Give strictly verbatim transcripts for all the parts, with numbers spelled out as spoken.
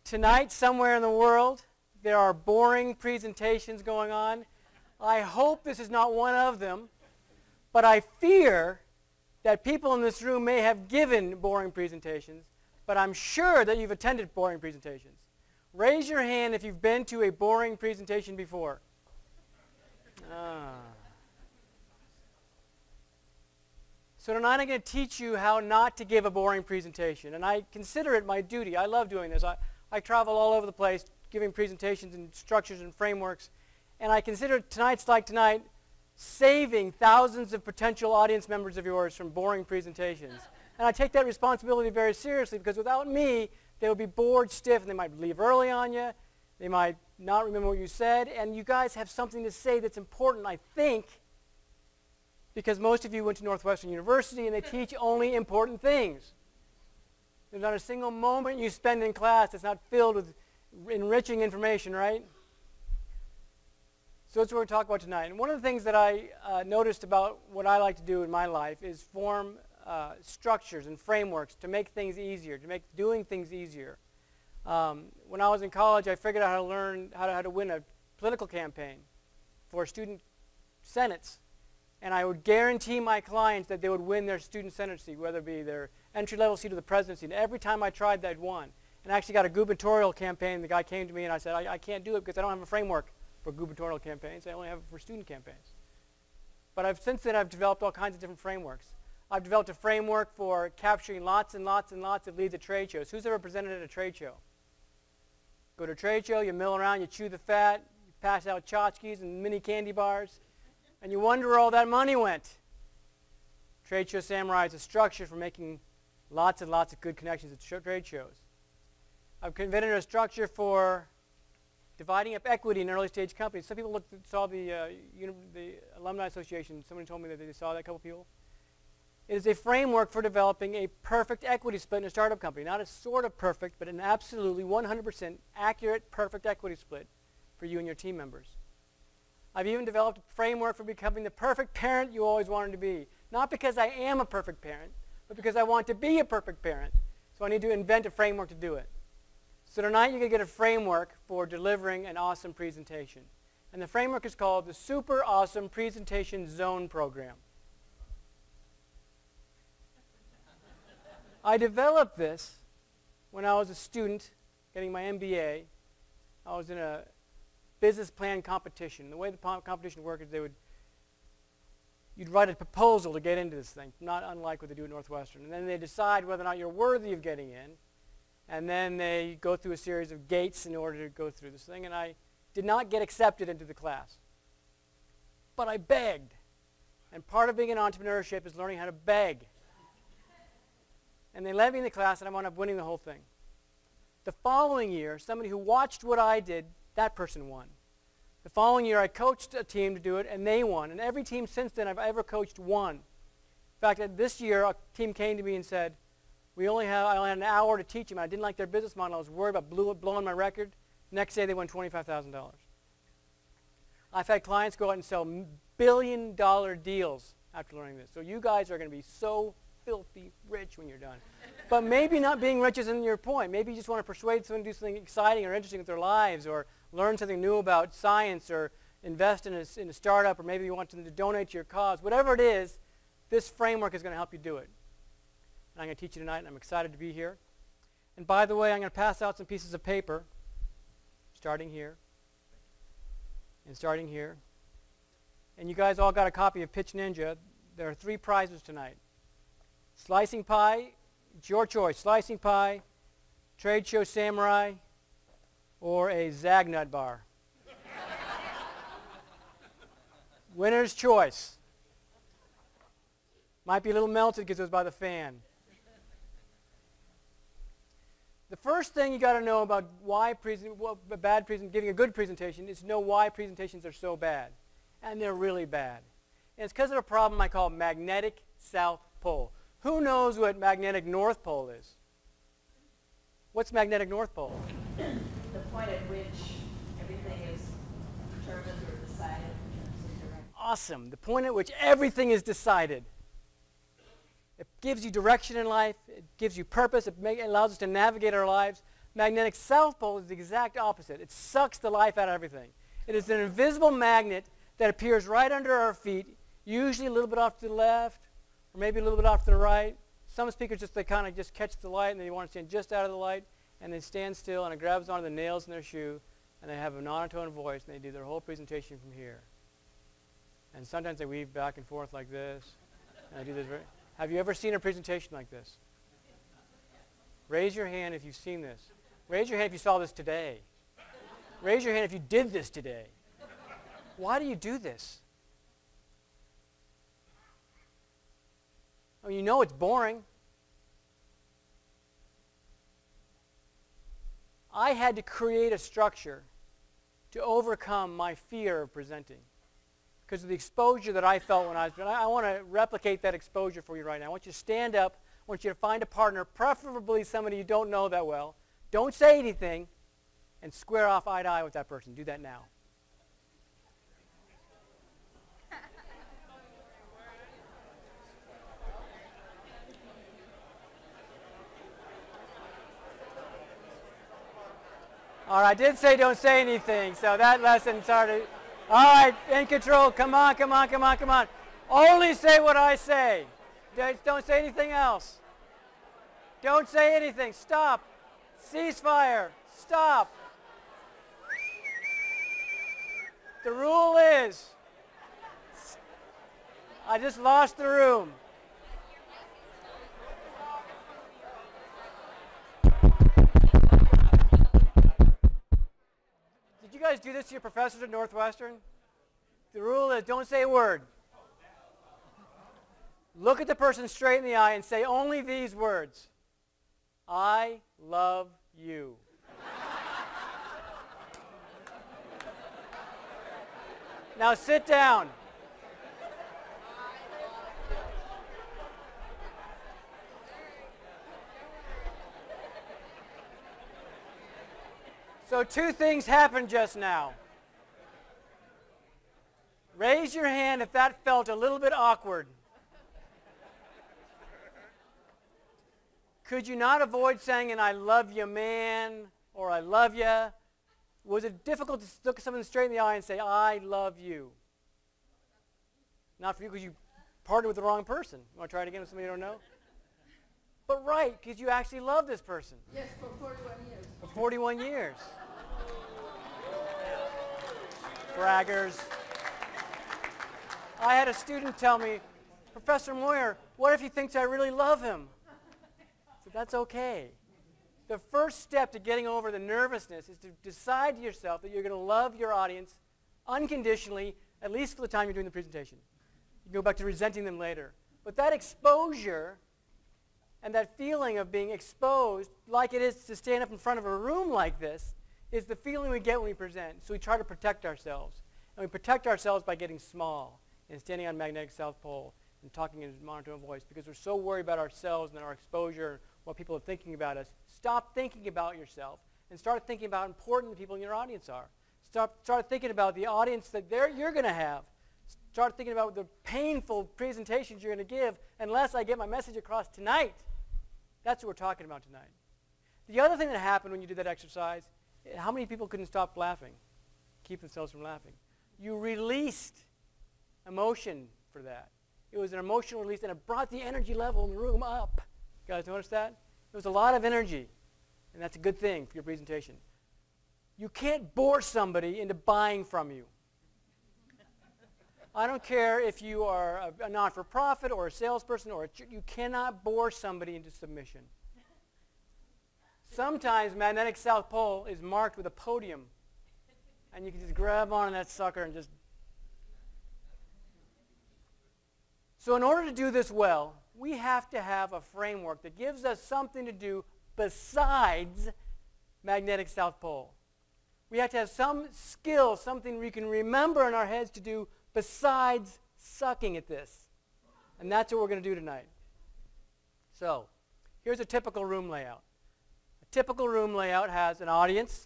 Tonight, somewhere in the world, there are boring presentations going on. I hope this is not one of them, but I fear that people in this room may have given boring presentations, but I'm sure that you've attended boring presentations. Raise your hand if you've been to a boring presentation before. Ah. So tonight I'm going to teach you how not to give a boring presentation, and I consider it my duty. I love doing this. I, I travel all over the place giving presentations and structures and frameworks, and I consider tonight's like tonight saving thousands of potential audience members of yours from boring presentations. And I take that responsibility very seriously, because without me, they would be bored stiff, and they might leave early on you. They might not remember what you said, and you guys have something to say that's important, I think, because most of you went to Northwestern University, and they teach only important things. There's not a single moment you spend in class that's not filled with enriching information, right? So that's what we're going to talk about tonight. And one of the things that I uh, noticed about what I like to do in my life is form uh, structures and frameworks to make things easier, to make doing things easier. Um, when I was in college, I figured out how to learn how to, how to win a political campaign for student senates. And I would guarantee my clients that they would win their student senate seat, whether it be their entry-level seat or the presidency. And every time I tried that, I'd won. And I actually got a gubernatorial campaign. The guy came to me and I said, I, I can't do it because I don't have a framework for gubernatorial campaigns. I only have it for student campaigns. But I've, since then, I've developed all kinds of different frameworks. I've developed a framework for capturing lots and lots and lots of leads at trade shows. Who's ever presented at a trade show? Go to a trade show, you mill around, you chew the fat, you pass out tchotchkes and mini candy bars, and you wonder where all that money went. Trade Show Samurai is a structure for making lots and lots of good connections at trade shows. I've invented a structure for dividing up equity in early stage companies. Some people looked, saw the, uh, the Alumni Association. Somebody told me that they saw that, a couple people. It is a framework for developing a perfect equity split in a startup company. Not a sort of perfect, but an absolutely one hundred percent accurate, perfect equity split for you and your team members. I've even developed a framework for becoming the perfect parent you always wanted to be. Not because I am a perfect parent, but because I want to be a perfect parent. So I need to invent a framework to do it. So tonight you're going to get a framework for delivering an awesome presentation. And the framework is called the Super Awesome Presentation Zone Program. I developed this when I was a student getting my M B A. I was in a business plan competition. The way the competition worked is they would, you'd write a proposal to get into this thing, not unlike what they do at Northwestern. And then they decide whether or not you're worthy of getting in. And then they go through a series of gates in order to go through this thing. And I did not get accepted into the class. But I begged. And part of being in entrepreneurship is learning how to beg. And they let me in the class, and I wound up winning the whole thing. The following year, somebody who watched what I did, that person won. The following year, I coached a team to do it, and they won. And every team since then I've ever coached won. In fact, this year, a team came to me and said, we only have, I only had an hour to teach them. I didn't like their business model. I was worried about blew, blowing my record. Next day, they won twenty-five thousand dollars. I've had clients go out and sell billion dollar deals after learning this. So you guys are going to be so filthy rich when you're done. But maybe not being rich isn't your point. Maybe you just want to persuade someone to do something exciting or interesting with their lives, or learn something new about science, or invest in a, in a startup, or maybe you want them to donate to your cause. Whatever it is, this framework is going to help you do it. And I'm going to teach you tonight, and I'm excited to be here. And by the way, I'm going to pass out some pieces of paper, starting here, and starting here. And you guys all got a copy of Pitch Ninja. There are three prizes tonight. Slicing pie, it's your choice. Slicing pie, Trade Show Samurai, or a Zagnut bar. Winner's choice. Might be a little melted because it was by the fan. The first thing you got to know about why present, well, a bad present, giving a good presentation is to know why presentations are so bad. And they're really bad. And it's because of a problem I call magnetic South Pole. Who knows what magnetic North Pole is? What's magnetic North Pole? The point at which everything is determined or decided in terms of direction. Awesome. The point at which everything is decided. It gives you direction in life. It gives you purpose. It, make, it allows us to navigate our lives. Magnetic south pole is the exact opposite. It sucks the life out of everything. It is an invisible magnet that appears right under our feet, usually a little bit off to the left, or maybe a little bit off to the right. Some speakers just, they kind of just catch the light and they want to stand just out of the light, and they stand still and it grabs onto the nails in their shoe, and they have a monotone voice, and they do their whole presentation from here. And sometimes they weave back and forth like this. And I do this very, have you ever seen a presentation like this? Raise your hand if you've seen this. Raise your hand if you saw this today. Raise your hand if you did this today. Why do you do this? I mean, you know it's boring. I had to create a structure to overcome my fear of presenting because of the exposure that I felt when I was doing it. I want to replicate that exposure for you right now. I want you to stand up. I want you to find a partner, preferably somebody you don't know that well. Don't say anything, and square off eye to eye with that person. Do that now. All right, I did say don't say anything, so that lesson started. All right, in control. Come on, come on, come on, come on. Only say what I say. Don't say anything else. Don't say anything. Stop. Ceasefire. Stop. The rule is, I just lost the room. Did you guys do this to your professors at Northwestern? The rule is don't say a word. Look at the person straight in the eye and say only these words. I love you. Now sit down. So two things happened just now. Raise your hand if that felt a little bit awkward. Could you not avoid saying an I love you, man, or I love you? Was it difficult to look someone straight in the eye and say, I love you? Not for you because you partnered with the wrong person. You want to try it again with somebody you don't know? But right, because you actually love this person. Yes, for forty-one years. For forty-one years. Braggers. I had a student tell me, Professor Moyer, what if he thinks I really love him? I said, that's okay. The first step to getting over the nervousness is to decide to yourself that you're going to love your audience unconditionally, at least for the time you're doing the presentation. You can go back to resenting them later. But that exposure and that feeling of being exposed, like it is to stand up in front of a room like this, is the feeling we get when we present. So we try to protect ourselves. And we protect ourselves by getting small and standing on magnetic south pole and talking in a monotone voice because we're so worried about ourselves and our exposure, what people are thinking about us. Stop thinking about yourself and start thinking about how important the people in your audience are. Start, start thinking about the audience that they're, you're going to have. Start thinking about the painful presentations you're going to give unless I get my message across tonight. That's what we're talking about tonight. The other thing that happened when you did that exercise, how many people couldn't stop laughing, keep themselves from laughing? You released emotion for that. It was an emotional release, and it brought the energy level in the room up. You guys notice that? There was a lot of energy, and that's a good thing for your presentation. You can't bore somebody into buying from you. I don't care if you are a, a not-for-profit or a salesperson, or a ch- you cannot bore somebody into submission. Sometimes magnetic south pole is marked with a podium, and you can just grab on that sucker and just... So in order to do this well, we have to have a framework that gives us something to do besides magnetic south pole. We have to have some skill, something we can remember in our heads to do besides sucking at this. And that's what we're going to do tonight. So, here's a typical room layout. A typical room layout has an audience.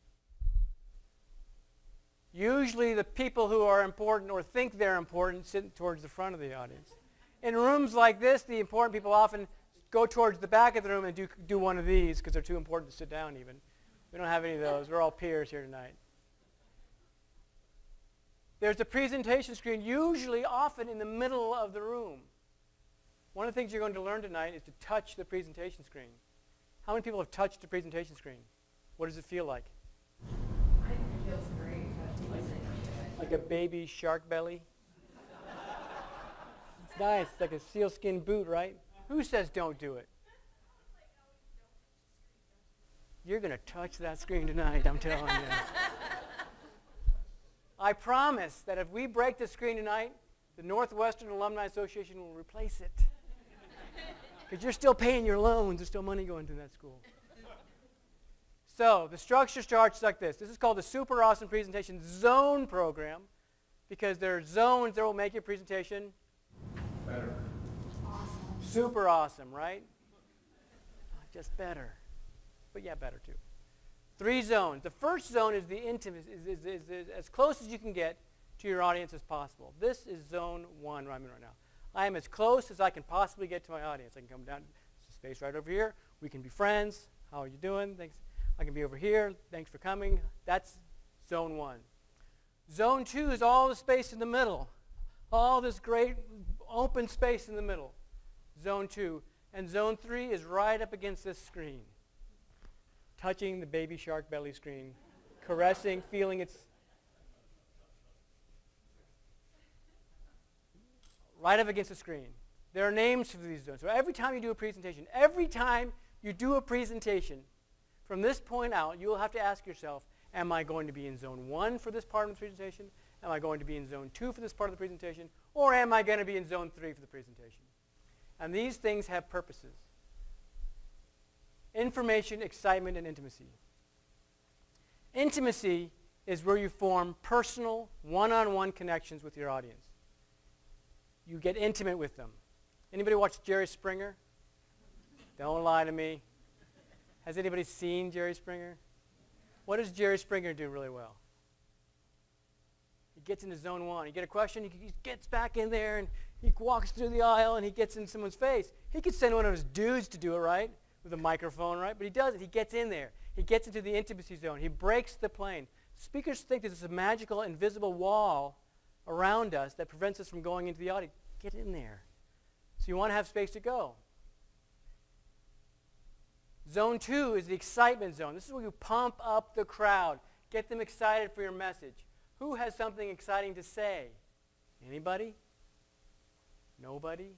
Usually the people who are important or think they're important sit towards the front of the audience. In rooms like this, the important people often go towards the back of the room and do, do one of these because they're too important to sit down even. We don't have any of those. We're all peers here tonight. There's a presentation screen, usually often in the middle of the room. One of the things you're going to learn tonight is to touch the presentation screen. How many people have touched the presentation screen? What does it feel like? I think it feels great. Like a baby shark belly? It's nice. It's like a sealskin boot, right? Who says don't do it? You're going to touch that screen tonight, I'm telling you. I promise that if we break the screen tonight, the Northwestern Alumni Association will replace it. Because you're still paying your loans. There's still money going to that school. So the structure starts like this. This is called the Super Awesome Presentation Zone Program because there are zones that will make your presentation better. Awesome. Super awesome, right? Not just better, but yeah, better too. Three zones. The first zone is the intimate, is, is, is, is as close as you can get to your audience as possible. This is zone one where I'm in right now. I am as close as I can possibly get to my audience. I can come down, space right over here. We can be friends. How are you doing? Thanks. I can be over here. Thanks for coming. That's zone one. Zone two is all the space in the middle. All this great open space in the middle. Zone two. And zone three is right up against this screen. Touching the baby shark belly screen. Caressing, feeling its... right up against the screen. There are names for these zones. So every time you do a presentation, every time you do a presentation, from this point out, you will have to ask yourself, am I going to be in zone one for this part of the presentation? Am I going to be in zone two for this part of the presentation? Or am I going to be in zone three for the presentation? And these things have purposes. Information, excitement, and intimacy. Intimacy is where you form personal, one-on-one connections with your audience. You get intimate with them. Anybody watch Jerry Springer? Don't lie to me. Has anybody seen Jerry Springer? What does Jerry Springer do really well? He gets into zone one. You get a question, he, he gets back in there, and he walks through the aisle, and he gets in someone's face. He could send one of his dudes to do it, right? With a microphone, right? But he doesn't. He gets in there. He gets into the intimacy zone. He breaks the plane. Speakers think there's a magical, invisible wall around us that prevents us from going into the audience. Get in there. So you want to have space to go. Zone two is the excitement zone. This is where you pump up the crowd. Get them excited for your message. Who has something exciting to say? Anybody? Nobody?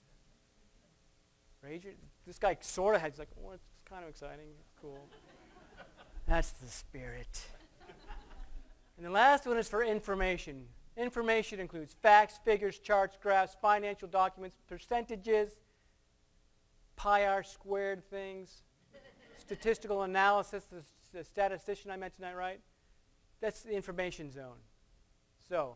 Raise your, this guy sort of has like, oh, it's kind of exciting. It's cool. That's the spirit. And the last one is for information. Information includes facts, figures, charts, graphs, financial documents, percentages, pi r squared things, statistical analysis, the, the statistician I met tonight, right? That's the information zone. So,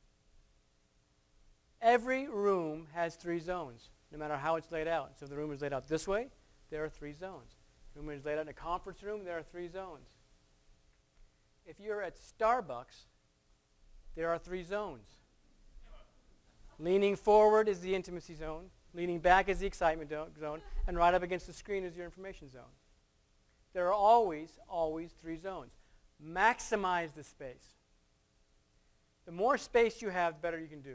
every room has three zones, no matter how it's laid out. So if the room is laid out this way, there are three zones. If the room is laid out in a conference room, there are three zones. If you're at Starbucks, there are three zones. Leaning forward is the intimacy zone. Leaning back is the excitement zone. And right up against the screen is your information zone. There are always, always three zones. Maximize the space. The more space you have, the better you can do.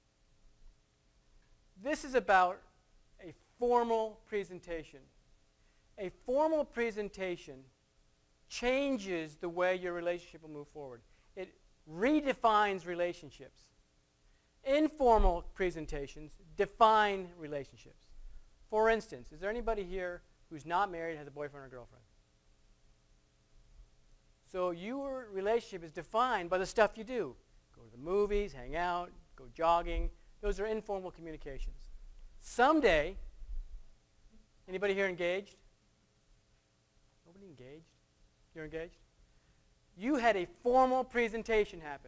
This is about a formal presentation. A formal presentation changes the way your relationship will move forward. It redefines relationships. Informal presentations define relationships. For instance, is there anybody here who's not married and has a boyfriend or girlfriend? So your relationship is defined by the stuff you do. Go to the movies, hang out, go jogging. Those are informal communications. Someday, anybody here engaged? Nobody engaged? You're engaged? You had a formal presentation happen.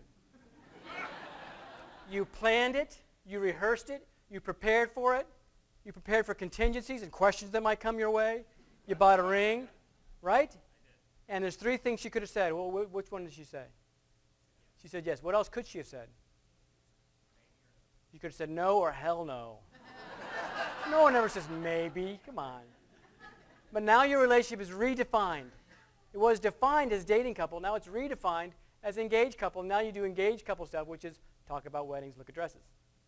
You planned it, you rehearsed it, you prepared for it, you prepared for contingencies and questions that might come your way. You bought a ring, right? And there's three things she could have said. Well, wh which one did she say? She said yes. What else could she have said? You could have said no or hell no. No one ever says maybe. Come on. But now your relationship is redefined. It was defined as dating couple. Now it's redefined as engaged couple. Now you do engaged couple stuff, which is talk about weddings, look at dresses.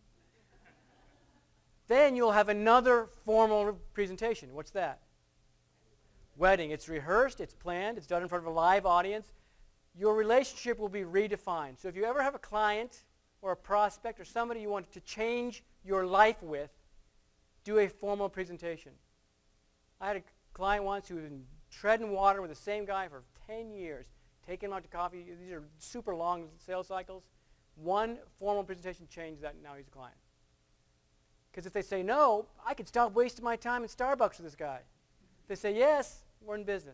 Then you'll have another formal presentation. What's that? Wedding. It's rehearsed, it's planned, it's done in front of a live audience. Your relationship will be redefined. So if you ever have a client or a prospect or somebody you want to change your life with, do a formal presentation. I had a client once who was in treading water with the same guy for ten years, taking him out to coffee. These are super long sales cycles. One formal presentation changed that, and now he's a client. Because if they say no, I could stop wasting my time in Starbucks with this guy. If they say yes, we're in business.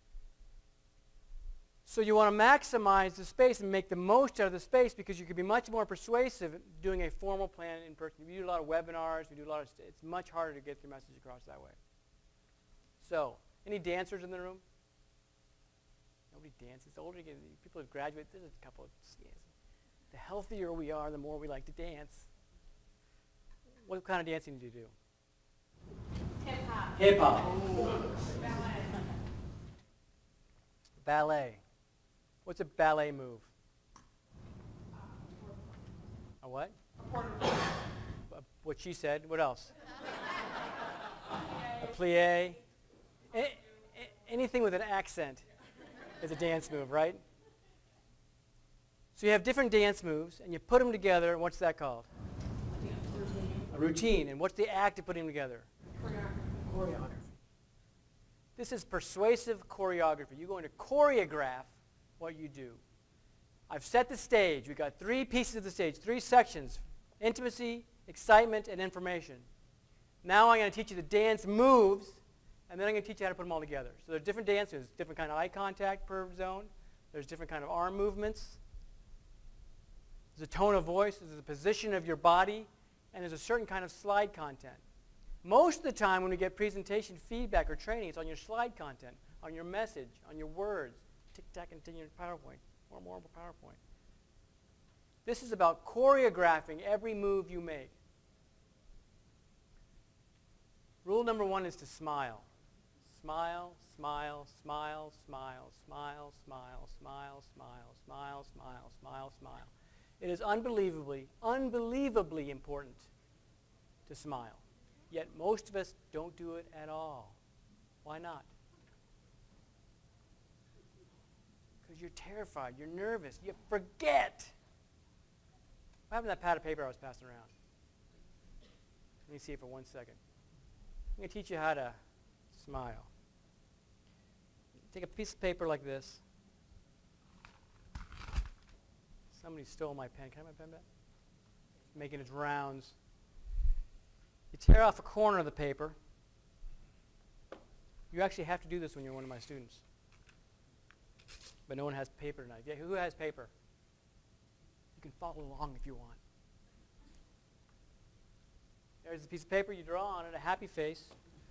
So you want to maximize the space and make the most out of the space, because you can be much more persuasive doing a formal plan in person. We do a lot of webinars. We do a lot of. It's much harder to get your message across that way. So, any dancers in the room? Nobody dances. The older you get, people have graduated. There's a couple of. The healthier we are, the more we like to dance. What kind of dancing do you do? Hip hop. Hip hop. Ballet. Ballet. What's a ballet move? A what? A, what she said. What else? A plie. A, a, anything with an accent is a dance move, right? So you have different dance moves, and you put them together, and what's that called? A routine. And what's the act of putting them together? Choreography. Choreography. This is persuasive choreography. You're going to choreograph what you do. I've set the stage. We've got three pieces of the stage, three sections: intimacy, excitement, and information. Now I'm going to teach you the dance moves, and then I'm going to teach you how to put them all together. So there's different dances, different kind of eye contact per zone. There's different kind of arm movements. There's a tone of voice. There's a position of your body. And there's a certain kind of slide content. Most of the time when we get presentation feedback or training, it's on your slide content, on your message, on your words. Tick-tack and your PowerPoint. More and more PowerPoint. This is about choreographing every move you make. Rule number one is to smile. Smile, smile, smile, smile, smile, smile, smile, smile, smile, smile, smile, smile. It is unbelievably, unbelievably important to smile. Yet most of us don't do it at all. Why not? Because you're terrified, you're nervous, you forget. What happened to that pad of paper I was passing around? Let me see it for one second. I'm going to teach you how to smile. Take a piece of paper like this. Somebody stole my pen. Can I have my pen back? Making its rounds. You tear off a corner of the paper. You actually have to do this when you're one of my students. But no one has paper tonight. Yeah, who has paper? You can follow along if you want. There's a piece of paper. You draw on it a happy face.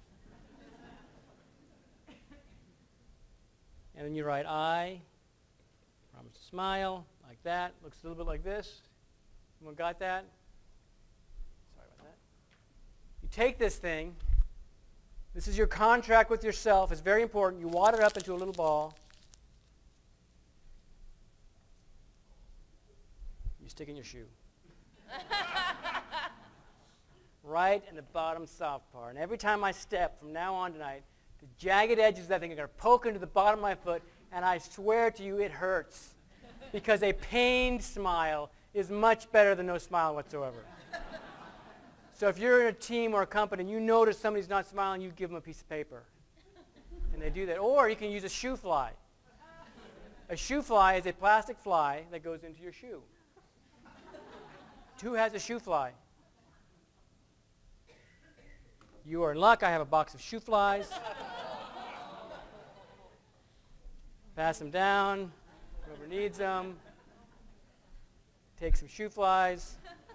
And then you write, I promise to smile, like that. Looks a little bit like this. Anyone got that? Sorry about that. You take this thing. This is your contract with yourself. It's very important. You wad it up into a little ball. You stick in your shoe. Right in the bottom soft part. And every time I step from now on tonight, the jagged edges of that thing are going to poke into the bottom of my foot, and I swear to you it hurts. Because a pained smile is much better than no smile whatsoever. So if you're in a team or a company and you notice somebody's not smiling, you give them a piece of paper. And they do that. Or you can use a shoe fly. A shoe fly is a plastic fly that goes into your shoe. Who has a shoe fly? You are in luck. I have a box of shoe flies. Pass them down. Whoever needs them. Take some shoe flies.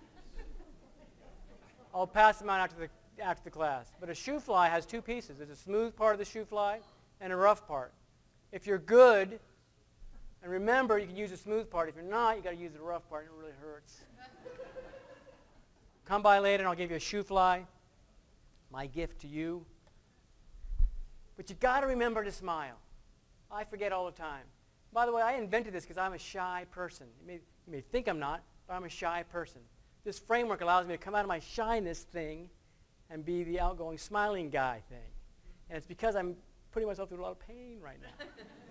I'll pass them out after the, after the class. But a shoe fly has two pieces. There's a smooth part of the shoe fly and a rough part. If you're good, and remember, you can use the smooth part. If you're not, you got to use the rough part, and it really hurts. Come by later, and I'll give you a shoe fly. my gift to you. But you got to remember to smile. I forget all the time. By the way, I invented this because I'm a shy person. You may, you may think I'm not, but I'm a shy person. This framework allows me to come out of my shyness thing and be the outgoing, smiling guy thing. And it's because I'm putting myself through a lot of pain right now.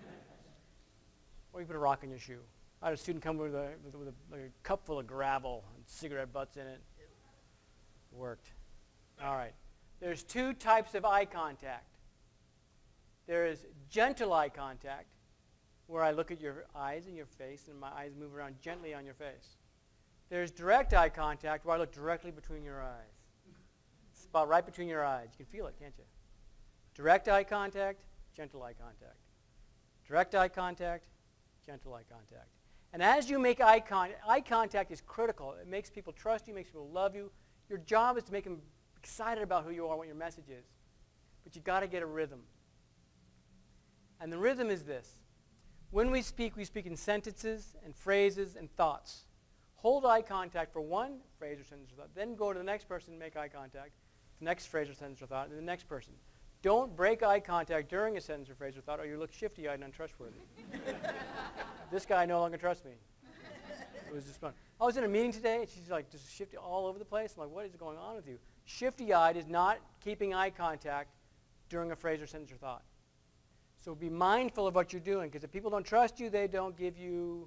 Or you put a rock in your shoe. I had a student come with a, with a, with a, like a cup full of gravel and cigarette butts in it. Worked. All right. There's two types of eye contact. There is gentle eye contact, where I look at your eyes and your face, and my eyes move around gently on your face. There's direct eye contact, where I look directly between your eyes. Spot right between your eyes. You can feel it, can't you? Direct eye contact, gentle eye contact. Direct eye contact, gentle eye contact. And as you make eye contact, eye contact is critical. It makes people trust you, makes people love you. Your job is to make them excited about who you are, what your message is. But you've got to get a rhythm. And the rhythm is this. When we speak, we speak in sentences and phrases and thoughts. Hold eye contact for one phrase or sentence or thought. Then go to the next person and make eye contact. The next phrase or sentence or thought, and the next person. Don't break eye contact during a sentence or phrase or thought, or you look shifty-eyed and untrustworthy. This guy no longer trusts me. It was just fun. I was in a meeting today, and she's like just shifty all over the place. I'm like, what is going on with you? Shifty-eyed is not keeping eye contact during a phrase or sentence or thought. So be mindful of what you're doing, because if people don't trust you, they don't give you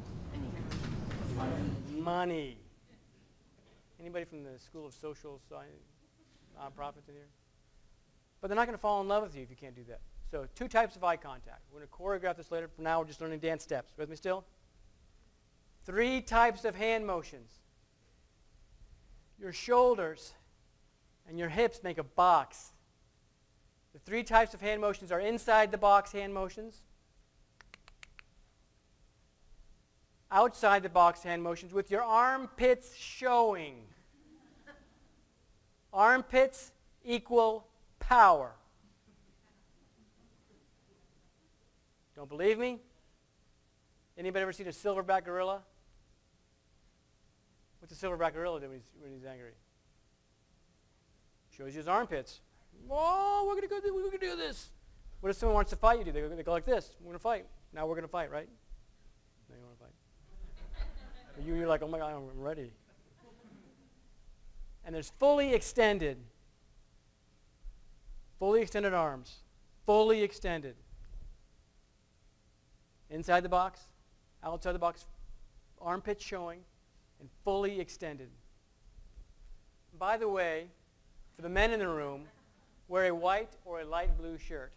money. money. Anybody from the School of Social Science, nonprofits in here? But they're not going to fall in love with you if you can't do that. So two types of eye contact. We're going to choreograph this later. For now, we're just learning dance steps. With me still? Three types of hand motions. Your shoulders and your hips make a box. The three types of hand motions are inside the box hand motions, outside the box hand motions with your armpits showing. Armpits equal power. Don't believe me? Anybody ever seen a silverback gorilla? What's a silverback gorilla do when he's, when he's angry? Shows you his armpits. Oh, we're going to go. We're going to do this. What if someone wants to fight you? Do they, they go like this? We're going to fight. Now we're going to fight, right? Now you want to fight. But you, you're like, oh my God, I'm ready. And there's fully extended, fully extended arms, fully extended. Inside the box, outside the box, armpits showing, and fully extended. By the way, for the men in the room, wear a white or a light blue shirt.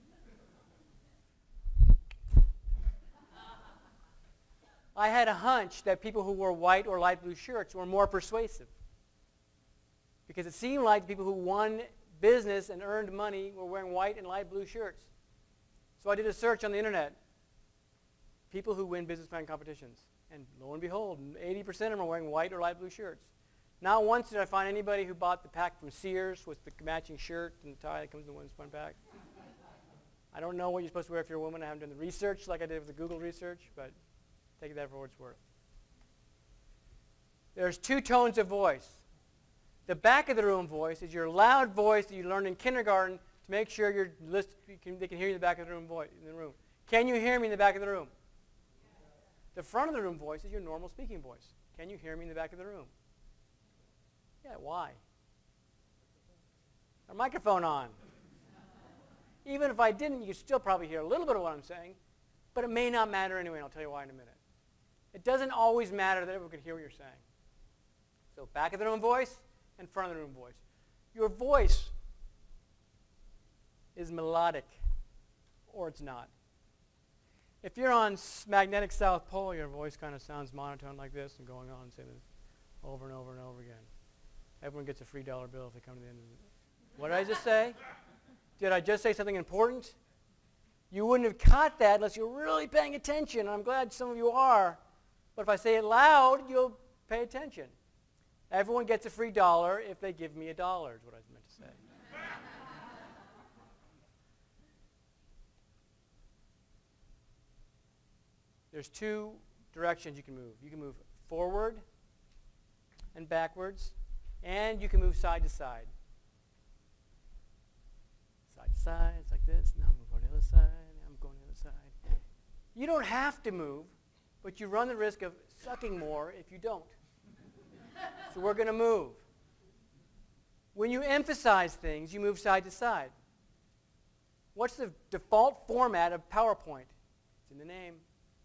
I had a hunch that people who wore white or light blue shirts were more persuasive, because it seemed like the people who won business and earned money were wearing white and light blue shirts. So I did a search on the internet. People who win business plan competitions. And lo and behold, eighty percent of them are wearing white or light blue shirts. Not once did I find anybody who bought the pack from Sears with the matching shirt and tie that comes in one spun pack. I don't know what you're supposed to wear if you're a woman. I haven't done the research like I did with the Google research, but take that for what it's worth. There's two tones of voice. The back of the room voice is your loud voice that you learned in kindergarten to make sure you're list, you can, they can hear you in the back of the room voice, in the room. Can you hear me in the back of the room? The front of the room voice is your normal speaking voice. Can you hear me in the back of the room? Yeah, why? Our microphone on. Even if I didn't, you could still probably hear a little bit of what I'm saying, but it may not matter anyway, and I'll tell you why in a minute. It doesn't always matter that everyone can hear what you're saying. So back of the room voice and front of the room voice. Your voice is melodic, or it's not. If you're on magnetic South Pole, your voice kind of sounds monotone like this and going on and saying this over and over and over again. Everyone gets a free dollar bill if they come to the end of it. What did I just say? Did I just say something important? You wouldn't have caught that unless you're really paying attention, and I'm glad some of you are. But if I say it loud, you'll pay attention. Everyone gets a free dollar if they give me a dollar, is what I meant to say. There's two directions you can move. You can move forward and backwards, and you can move side to side. side. It's like this. Now I'm going to the other side. Now I'm going to the other side. You don't have to move, but you run the risk of sucking more if you don't. So we're going to move. When you emphasize things, you move side to side. What's the default format of PowerPoint? It's in the name.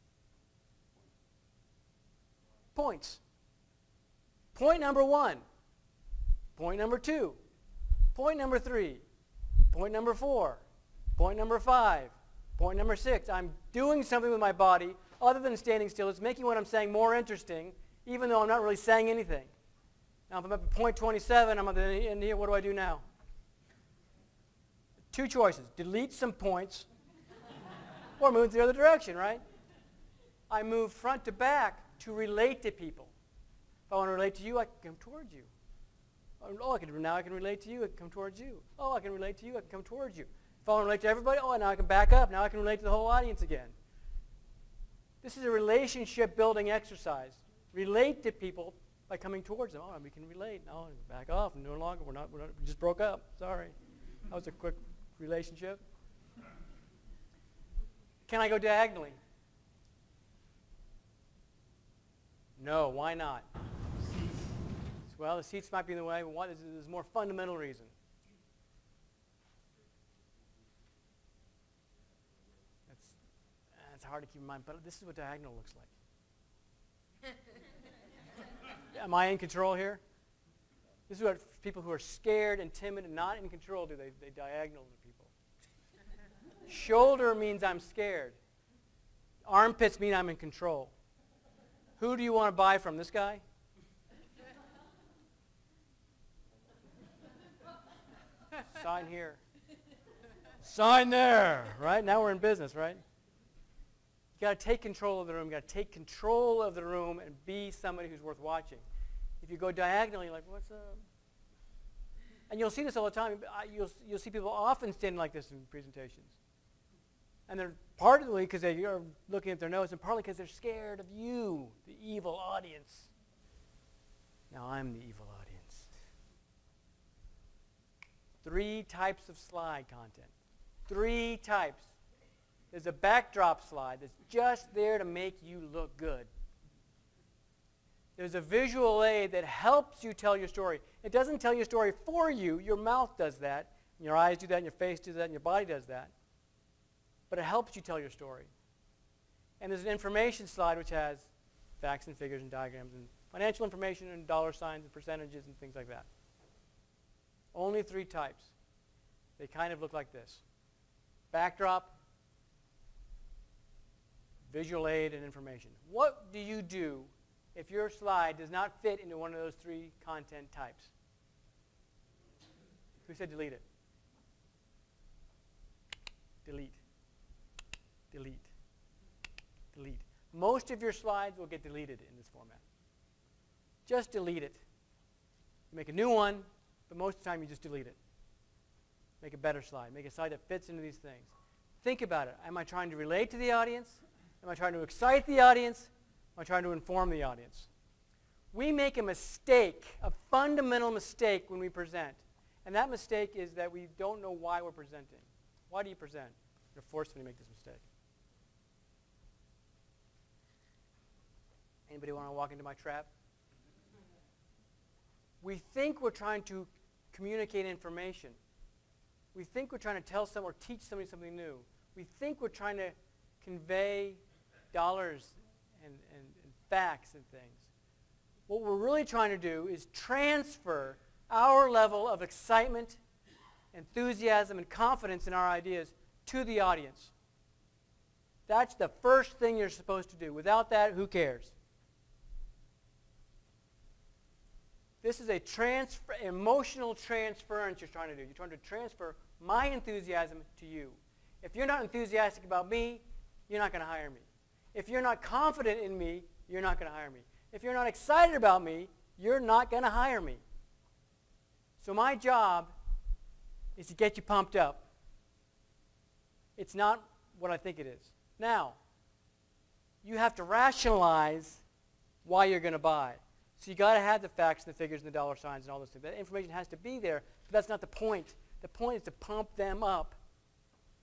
Points. Point number one. Point number two. Point number three. Point number four. Point number five. Point number six. I'm doing something with my body other than standing still. It's making what I'm saying more interesting, even though I'm not really saying anything. Now, if I'm up at point twenty-seven, I'm at the end here, what do I do now? Two choices. Delete some points or move the other direction, right? I move front to back to relate to people. If I want to relate to you, I can come towards you. Oh, I can, now I can relate to you, I can come towards you. Oh, I can relate to you, I can come towards you. If I want to relate to everybody, oh, now I can back up. Now I can relate to the whole audience again. This is a relationship building exercise. Relate to people by coming towards them. Oh, we can relate. No, back off. No longer. We're not, we're not. We just broke up. Sorry. That was a quick relationship. Can I go diagonally? No. Why not? Well, the seats might be in the way, but one, there's a more fundamental reason. That's, that's hard to keep in mind, but this is what diagonal looks like. Am I in control here? This is what people who are scared and timid and not in control do. They, they diagonal to people. Shoulder means I'm scared. Armpits mean I'm in control. Who do you want to buy from? This guy? Sign here. Sign there. Right? Now we're in business, right? You got to take control of the room. You got to take control of the room and be somebody who's worth watching. If you go diagonally, you're like, what's up? And you'll see this all the time. You'll, you'll see people often standing like this in presentations. And they're partly because they are looking at their nose and partly because they're scared of you, the evil audience. Now I'm the evil audience. Three types of slide content. Three types. There's a backdrop slide that's just there to make you look good. There's a visual aid that helps you tell your story. It doesn't tell your story for you. Your mouth does that. And your eyes do that, and your face does that, and your body does that. But it helps you tell your story. And there's an information slide which has facts and figures and diagrams and financial information and dollar signs and percentages and things like that. Only three types. They kind of look like this. Backdrop, visual aid, and information. What do you do if your slide does not fit into one of those three content types? Who said delete it? Delete. Delete. Delete. Most of your slides will get deleted in this format. Just delete it. You make a new one, but most of the time you just delete it. Make a better slide. Make a slide that fits into these things. Think about it. Am I trying to relate to the audience? Am I trying to excite the audience? Am I trying to inform the audience? We make a mistake, a fundamental mistake when we present. And that mistake is that we don't know why we're presenting. Why do you present? You're forced me to make this mistake. Anybody want to walk into my trap? We think we're trying to communicate information. We think we're trying to tell someone or teach somebody something new. We think we're trying to convey dollars and, and, and facts and things. What we're really trying to do is transfer our level of excitement, enthusiasm, and confidence in our ideas to the audience. That's the first thing you're supposed to do. Without that, who cares? This is a transfer, emotional transference you're trying to do. You're trying to transfer my enthusiasm to you. If you're not enthusiastic about me, you're not going to hire me. If you're not confident in me, you're not going to hire me. If you're not excited about me, you're not going to hire me. So my job is to get you pumped up. It's not what I think it is. Now, you have to rationalize why you're going to buy. So you got to have the facts and the figures and the dollar signs and all those things. That information has to be there, but that's not the point. The point is to pump them up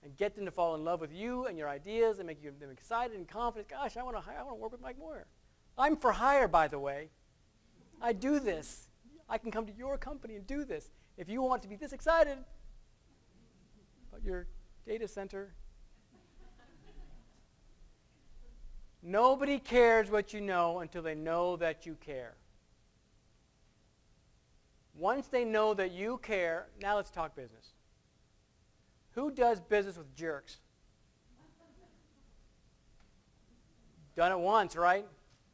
and get them to fall in love with you and your ideas and make you, them excited and confident. Gosh, I want to I want to work with Mike Moyer. I'm for hire, by the way. I do this. I can come to your company and do this. If you want to be this excited about your data center. Nobody cares what you know until they know that you care. Once they know that you care, now let's talk business. Who does business with jerks? Done it once, right?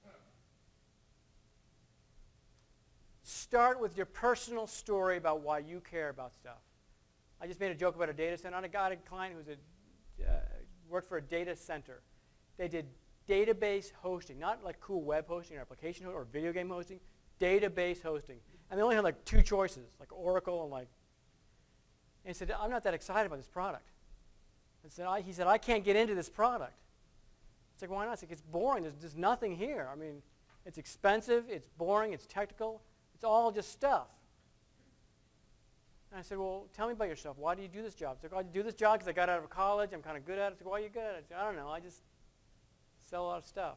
Start with your personal story about why you care about stuff. I just made a joke about a data center. I got a client who was a, uh, worked for a data center. They did database hosting, not like cool web hosting or application or video game hosting, database hosting. And they only had like two choices, like Oracle and like, and he said, I'm not that excited about this product. I said, I, he said, I can't get into this product. It's like, why not? It's like, it's boring. There's, there's nothing here. I mean, it's expensive, it's boring, it's technical. It's all just stuff. And I said, well, tell me about yourself. Why do you do this job? He's like, I do this job because I got out of college. I'm kind of good at it. I said, why are you good at it? I said, I don't know. I just sell a lot of stuff.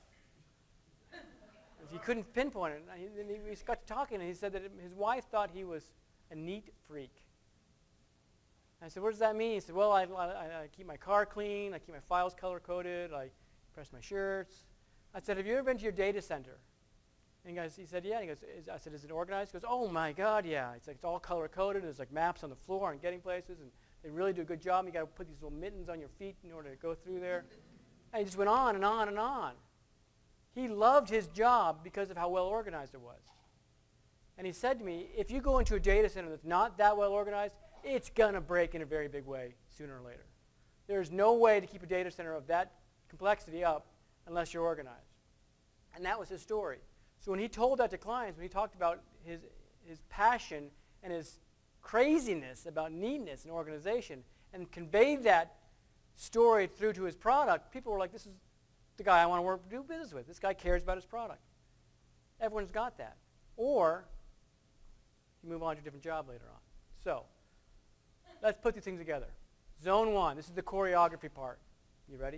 He couldn't pinpoint it. And he, he got to talking, and he said that his wife thought he was a neat freak. I said, what does that mean? He said, well, I, I, I keep my car clean. I keep my files color-coded. I press my shirts. I said, have you ever been to your data center? And he, goes, he said, yeah. And he goes, is, I said, is it organized? He goes, oh, my God, yeah. It's, like, it's all color-coded. There's like maps on the floor and getting places, and they really do a good job. You got to put these little mittens on your feet in order to go through there. And he just went on and on and on. He loved his job because of how well organized it was. And he said to me, if you go into a data center that's not that well organized, it's going to break in a very big way sooner or later. There's no way to keep a data center of that complexity up unless you're organized. And that was his story. So when he told that to clients, when he talked about his, his passion and his craziness about neatness and organization and conveyed that story through to his product, people were like, this is the guy I want to work, do business with. This guy cares about his product. Everyone's got that. Or you move on to a different job later on. So let's put these things together. Zone one, this is the choreography part. You ready?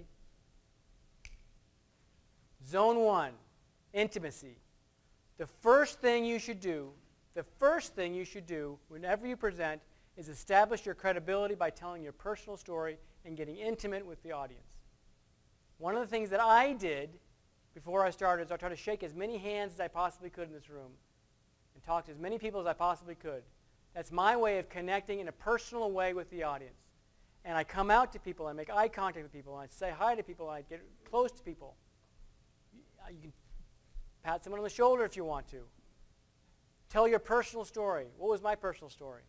Zone one, intimacy. The first thing you should do, the first thing you should do whenever you present is establish your credibility by telling your personal story and getting intimate with the audience. One of the things that I did before I started is I tried to shake as many hands as I possibly could in this room and talk to as many people as I possibly could. That's my way of connecting in a personal way with the audience. And I come out to people, I make eye contact with people, and I say hi to people, and I get close to people. You can pat someone on the shoulder if you want to. Tell your personal story. What was my personal story?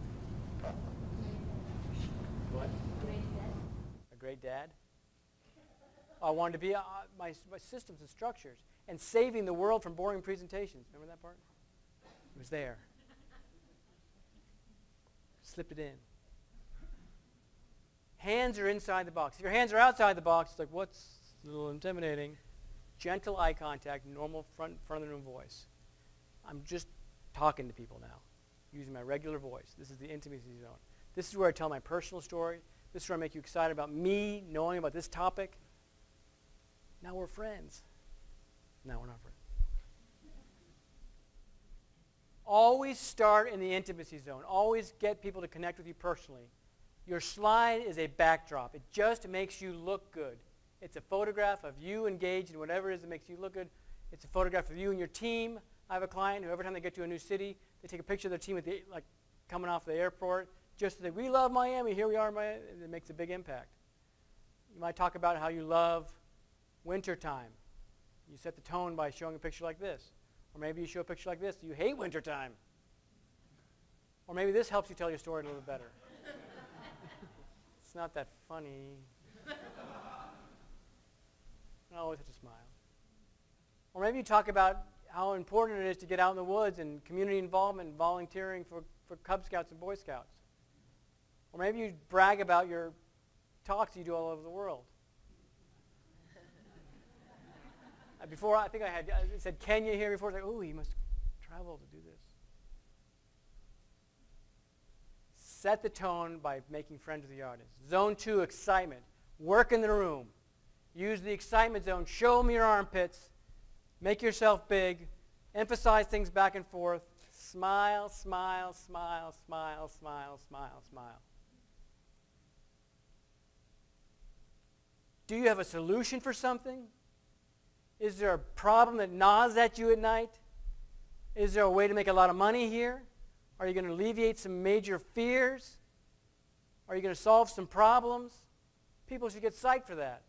What? A great dad. I wanted to be uh, my, my systems and structures and saving the world from boring presentations. Remember that part? It was there. Slipped it in. Hands are inside the box. If your hands are outside the box, it's like, what's a little intimidating. Gentle eye contact, normal front, front of the room voice. I'm just talking to people now, using my regular voice. This is the intimacy zone. This is where I tell my personal story. This is where I make you excited about me, knowing about this topic. Now we're friends. No, we're not friends. Always start in the intimacy zone. Always get people to connect with you personally. Your slide is a backdrop. It just makes you look good. It's a photograph of you engaged in whatever it is that makes you look good. It's a photograph of you and your team. I have a client who every time they get to a new city, they take a picture of their team at the, like coming off the airport, just to say, we love Miami, here we are in Miami. It makes a big impact. You might talk about how you love wintertime. You set the tone by showing a picture like this. Or maybe you show a picture like this. You hate wintertime. Or maybe this helps you tell your story a little bit better. It's not that funny. I always have to smile. Or maybe you talk about how important it is to get out in the woods and community involvement and volunteering for, for Cub Scouts and Boy Scouts. Or maybe you brag about your talks you do all over the world. Before, I think I had I said Kenya here before. I was like, oh, you must travel to do this. Set the tone by making friends with the audience. Zone two, excitement. Work in the room. Use the excitement zone. Show them your armpits. Make yourself big. Emphasize things back and forth. Smile, smile, smile, smile, smile, smile, smile. Do you have a solution for something? Is there a problem that gnaws at you at night? Is there a way to make a lot of money here? Are you going to alleviate some major fears? Are you going to solve some problems? People should get psyched for that.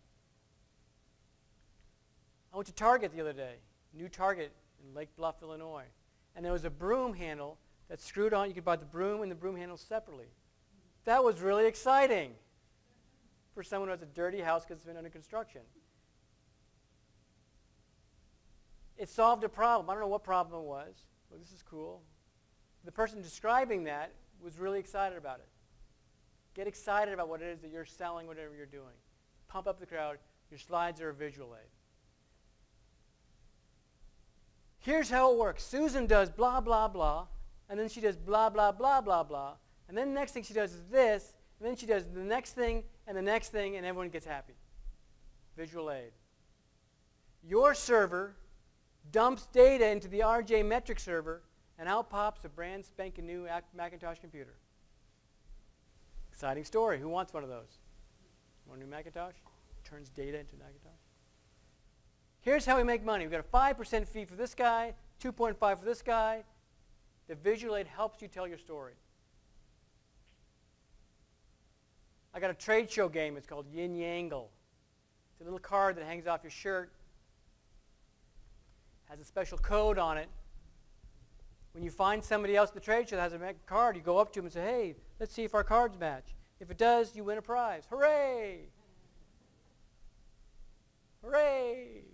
I went to Target the other day, new Target in Lake Bluff, Illinois, and there was a broom handle that screwed on. You could buy the broom and the broom handle separately. That was really exciting for someone who has a dirty house because it's been under construction. It solved a problem. I don't know what problem it was, but this is cool. The person describing that was really excited about it. Get excited about what it is that you're selling, whatever you're doing. Pump up the crowd. Your slides are a visual aid. Here's how it works. Susan does blah, blah, blah, and then she does blah, blah, blah, blah, blah, and then the next thing she does is this, and then she does the next thing and the next thing, and everyone gets happy. Visual aid. Your server dumps data into the R J metric server, and out pops a brand spanking new Macintosh computer. Exciting story. Who wants one of those? Want a new Macintosh? Turns data into Macintosh. Here's how we make money. We've got a five percent fee for this guy, two point five for this guy. The visual aid helps you tell your story. I got a trade show game. It's called Yin Yangle. It's a little card that hangs off your shirt. Has a special code on it. When you find somebody else at the trade show that has a card, you go up to them and say, hey, let's see if our cards match. If it does, you win a prize. Hooray! Hooray!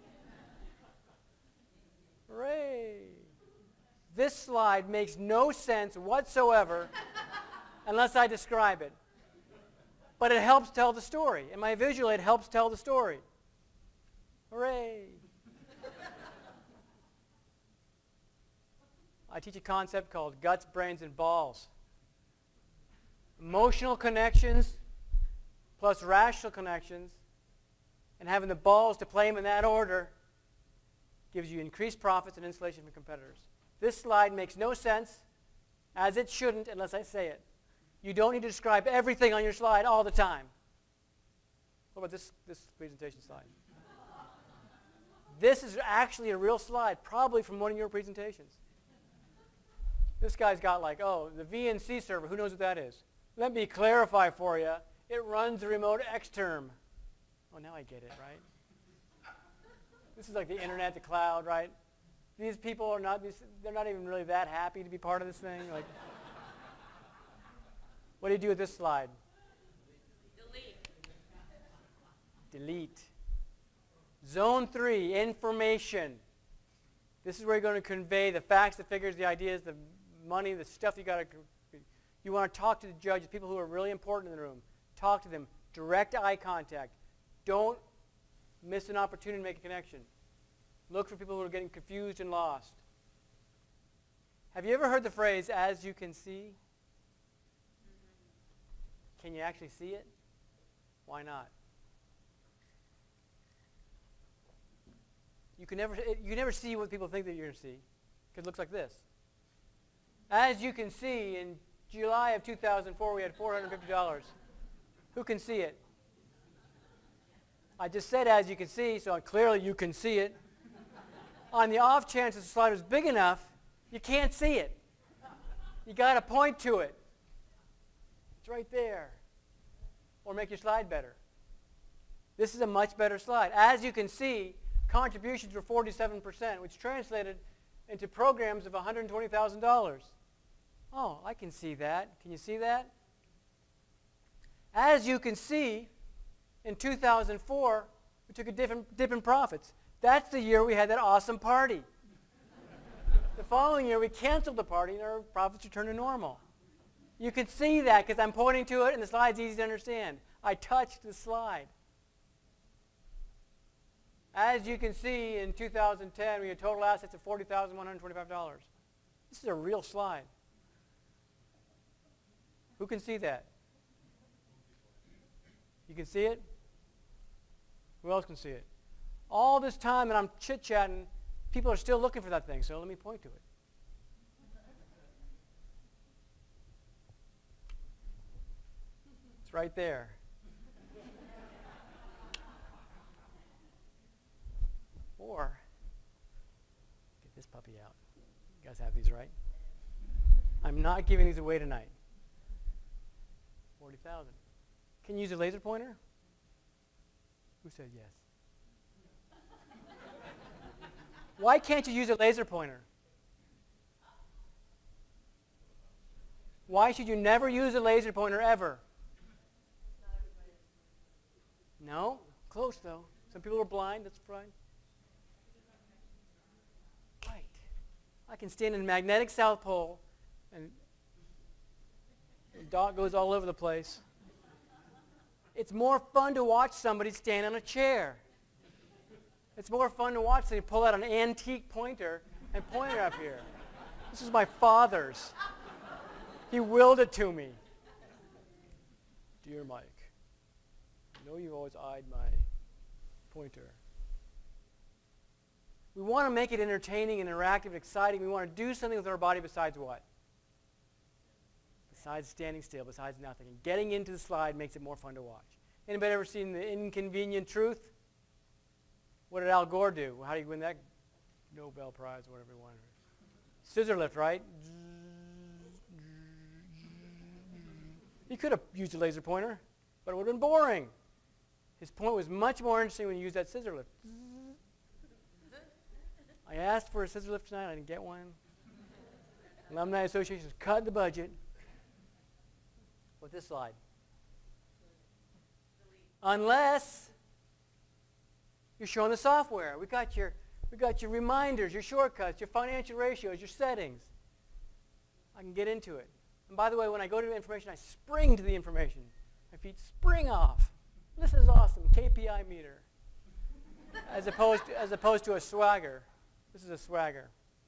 Hooray! This slide makes no sense whatsoever unless I describe it. But it helps tell the story. And my visual aid helps tell the story. Hooray! I teach a concept called guts, brains, and balls. Emotional connections plus rational connections and having the balls to play them in that order gives you increased profits and insulation from competitors. This slide makes no sense, as it shouldn't unless I say it. You don't need to describe everything on your slide all the time. What about this, this presentation slide? This is actually a real slide, probably from one of your presentations. This guy's got like, oh, the V N C server, who knows what that is? Let me clarify for you. It runs the remote Xterm. Oh, now I get it, right? This is like the internet, the cloud, right? These people are not, they're not even really that happy to be part of this thing. Like, what do you do with this slide? Delete. Delete. Zone three, information. This is where you're going to convey the facts, the figures, the ideas, the money, the stuff you got to. You want to talk to the judges, people who are really important in the room. Talk to them. Direct eye contact. Don't miss an opportunity to make a connection. Look for people who are getting confused and lost. Have you ever heard the phrase, as you can see? Can you actually see it? Why not? You can never, you never see what people think that you're going to see, because it looks like this. As you can see, in July of two thousand four, we had four hundred fifty dollars. Who can see it? I just said as you can see, so clearly you can see it. On the off chance that the slide was big enough, you can't see it. You got to point to it. It's right there. Or make your slide better. This is a much better slide. As you can see, contributions were forty-seven percent, which translated into programs of one hundred twenty thousand dollars. Oh, I can see that. Can you see that? As you can see, in two thousand four, we took a different dip in profits. That's the year we had that awesome party. The following year, we canceled the party, and our profits returned to normal. You can see that because I'm pointing to it, and the slide's easy to understand. I touched the slide. As you can see, in two thousand ten, we had total assets of forty thousand one hundred twenty-five dollars. This is a real slide. Who can see that? You can see it? Who else can see it? All this time that I'm chit-chatting, people are still looking for that thing, so let me point to it. It's right there. Or, get this puppy out. You guys have these, right? I'm not giving these away tonight. forty thousand. Can you use a laser pointer? Who said yes? Why can't you use a laser pointer? Why should you never use a laser pointer ever? No? Close, though. Some people are blind. That's fine. Right. I can stand in a magnetic South Pole, and the dot goes all over the place. It's more fun to watch somebody stand on a chair. It's more fun to watch somebody pull out an antique pointer and point it up here. This is my father's. He willed it to me. Dear Mike, I know you've always eyed my pointer. We want to make it entertaining and interactive and exciting. We want to do something with our body besides what? Besides standing still, besides nothing. And getting into the slide makes it more fun to watch. Anybody ever seen The Inconvenient Truth? What did Al Gore do? How did he win that Nobel Prize, whatever he won? Scissor lift, right? He could have used a laser pointer, but it would have been boring. His point was much more interesting when you used that scissor lift. I asked for a scissor lift tonight. I didn't get one. Alumni Association is cutting the budget. With this slide. Unless you're showing the software. We got your, we got your reminders, your shortcuts, your financial ratios, your settings. I can get into it. And by the way, when I go to the information, I spring to the information. My feet spring off. This is awesome. K P I meter. As opposed to, as opposed to a swagger. This is a swagger.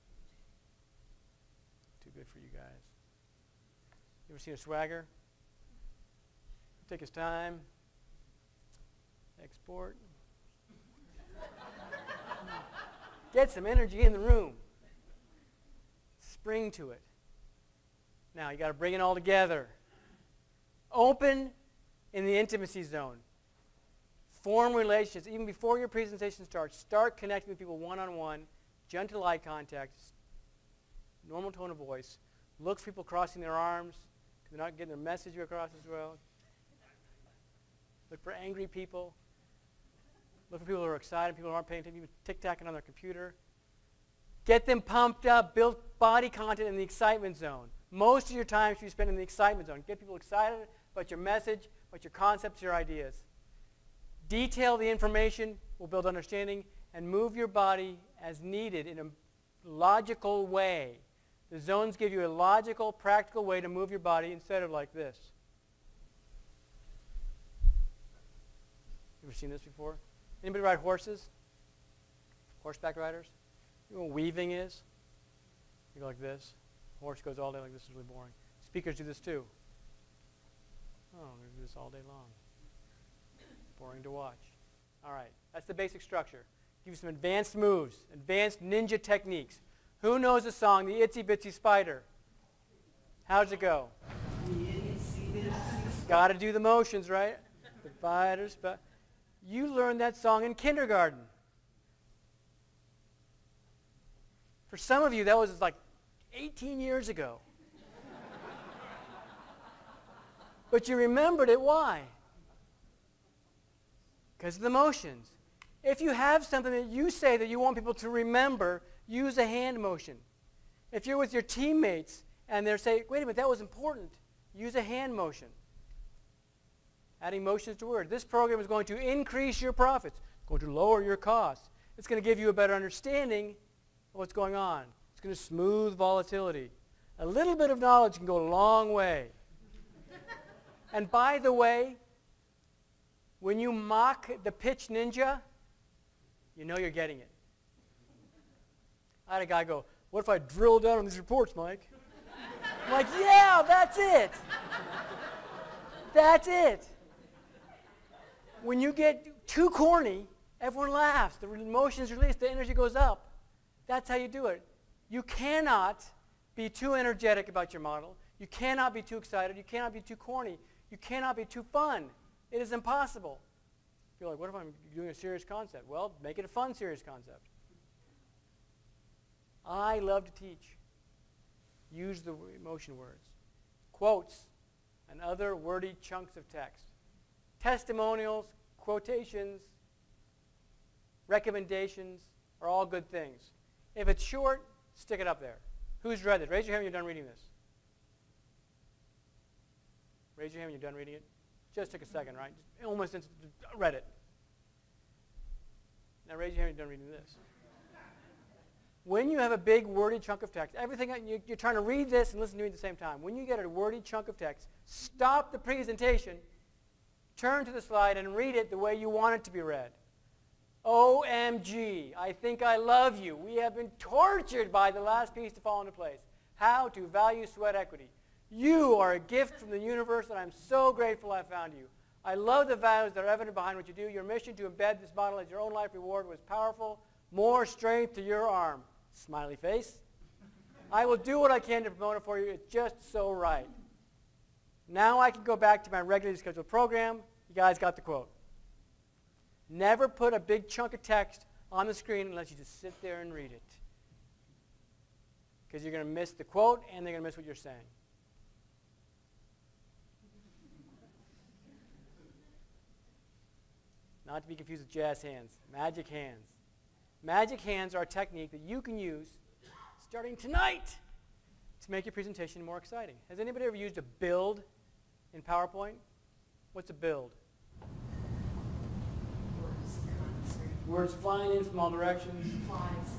Too good for you guys. You ever seen a swagger? Take his time. Export. Get some energy in the room. Spring to it. Now you got to bring it all together. Open in the intimacy zone. Form relationships. Even before your presentation starts, start connecting with people one-on-one, gentle eye contact, normal tone of voice. Look for people crossing their arms. They're not getting their message across as well. Look for angry people. Look for people who are excited, people who aren't paying attention, people tic-tacking on their computer. Get them pumped up. Build body content in the excitement zone. Most of your time should be spent in the excitement zone. Get people excited about your message, about your concepts, your ideas. Detail the information will build understanding, and move your body as needed in a logical way. The zones give you a logical, practical way to move your body instead of like this. You ever seen this before? Anybody ride horses? Horseback riders? You know what weaving is? You go like this. Horse goes all day like this. Is really boring. Speakers do this too. Oh, they do this all day long. Boring to watch. All right, that's the basic structure. Give you some advanced moves, advanced ninja techniques. Who knows the song, The Itsy Bitsy Spider? How's it go? Got to do the motions, right? The spider, spider. You learned that song in kindergarten. For some of you, that was like eighteen years ago. But you remembered it. Why? Because of the motions. If you have something that you say that you want people to remember, use a hand motion. If you're with your teammates and they're saying, wait a minute, that was important, use a hand motion. Adding motions to words. This program is going to increase your profits. It's going to lower your costs. It's going to give you a better understanding of what's going on. It's going to smooth volatility. A little bit of knowledge can go a long way. And by the way, when you mock the pitch ninja, you know you're getting it. I had a guy go, what if I drill down on these reports, Mike? I'm like, yeah, that's it. That's it. When you get too corny, everyone laughs. The emotion is released. The energy goes up. That's how you do it. You cannot be too energetic about your model. You cannot be too excited. You cannot be too corny. You cannot be too fun. It is impossible. You're like, what if I'm doing a serious concept? Well, make it a fun, serious concept. I love to teach. Use the emotion words. Quotes and other wordy chunks of text. Testimonials, quotations, recommendations are all good things. If it's short, stick it up there. Who's read it? Raise your hand when you're done reading this. Raise your hand when you're done reading it. Just took a second, right? Just almost instant, read it. Now raise your hand when you're done reading this. When you have a big wordy chunk of text, everything you, you're trying to read this and listen to me at the same time. When you get a wordy chunk of text, stop the presentation, turn to the slide, and read it the way you want it to be read. O M G, I think I love you. We have been tortured by the last piece to fall into place. How to value sweat equity. You are a gift from the universe, and I'm so grateful I found you. I love the values that are evident behind what you do. Your mission to embed this model as your own life reward was powerful. More strength to your arm. Smiley face. I will do what I can to promote it for you. It's just so right. Now I can go back to my regularly scheduled program. You guys got the quote. Never put a big chunk of text on the screen unless you just sit there and read it. Because you're going to miss the quote and they're going to miss what you're saying. Not to be confused with jazz hands. Magic hands. Magic hands are a technique that you can use starting tonight to make your presentation more exciting. Has anybody ever used a build in PowerPoint? What's a build? Words, concrete. Words flying in from all directions. Flies.